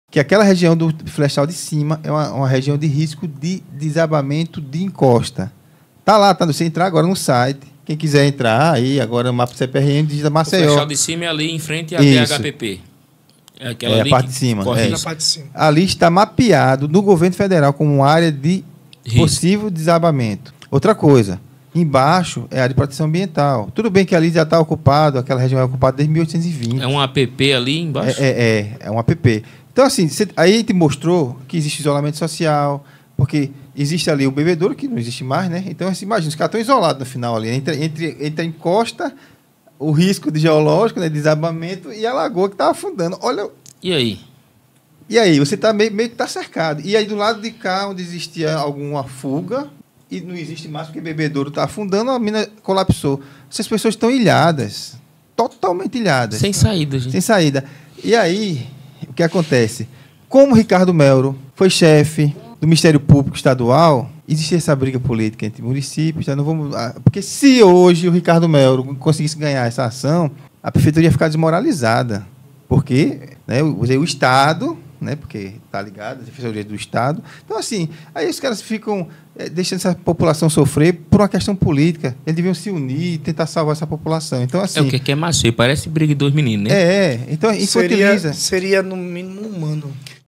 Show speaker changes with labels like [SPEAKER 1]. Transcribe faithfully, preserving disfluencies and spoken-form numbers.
[SPEAKER 1] que aquela região do Flechal de Cima é uma, uma região de risco de desabamento de encosta. Tá lá, tá, você entrar agora no site, quem quiser entrar, aí agora o mapa C P R M digita Maceió. O
[SPEAKER 2] Flechal de Cima é ali em frente à
[SPEAKER 1] Isso.
[SPEAKER 2] T H P P. É aquela
[SPEAKER 1] é,
[SPEAKER 2] ali
[SPEAKER 1] a parte de cima.
[SPEAKER 2] É.
[SPEAKER 3] Na parte de cima.
[SPEAKER 1] Ali está mapeado no governo federal como área de
[SPEAKER 2] Risco.
[SPEAKER 1] possível desabamento. Outra coisa, embaixo é a área de proteção ambiental. Tudo bem que ali já está ocupado, aquela região é ocupada desde mil oitocentos e vinte.
[SPEAKER 2] É um A P P ali embaixo?
[SPEAKER 1] É, é, é, é um A P P. Então, assim, cê, aí a gente mostrou que existe isolamento social, porque existe ali o bebedouro, que não existe mais, né? Então, assim, imagina, os caras estão isolados no final ali, entre, entre, entre a encosta, o risco de geológico, né, desabamento, e a lagoa que está afundando. Olha...
[SPEAKER 2] E aí?
[SPEAKER 1] E aí, você tá meio, meio que está cercado. E aí, do lado de cá, onde existia alguma fuga, e não existe mais porque o bebedouro está afundando, a mina colapsou. Essas pessoas estão ilhadas, totalmente ilhadas.
[SPEAKER 2] Sem saída, gente.
[SPEAKER 1] Sem saída. E aí, o que acontece? Como o Ricardo Melro foi chefe do Ministério Público Estadual, existe essa briga política entre municípios, tá? Não vamos, porque se hoje o Ricardo Melro conseguisse ganhar essa ação, a prefeitura ia ficar desmoralizada. Porque, né, o, o Estado, né, porque está ligado, a Defensoria do Estado. Então, assim, aí os caras ficam é, deixando essa população sofrer por uma questão política. Eles deviam se unir e tentar salvar essa população. Então, assim,
[SPEAKER 2] é o que que é Maceió, parece briga de dois meninos, né?
[SPEAKER 1] É, é. Então, infantiliza.
[SPEAKER 3] Seria, seria, no mínimo, humano.